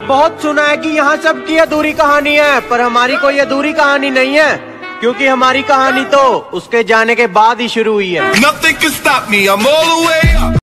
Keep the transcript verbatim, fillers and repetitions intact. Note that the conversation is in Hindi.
बहुत सुना है कि यहाँ सबकी अधूरी कहानी है, पर हमारी कोई अधूरी कहानी नहीं है, क्योंकि हमारी कहानी तो उसके जाने के बाद ही शुरू हुई है।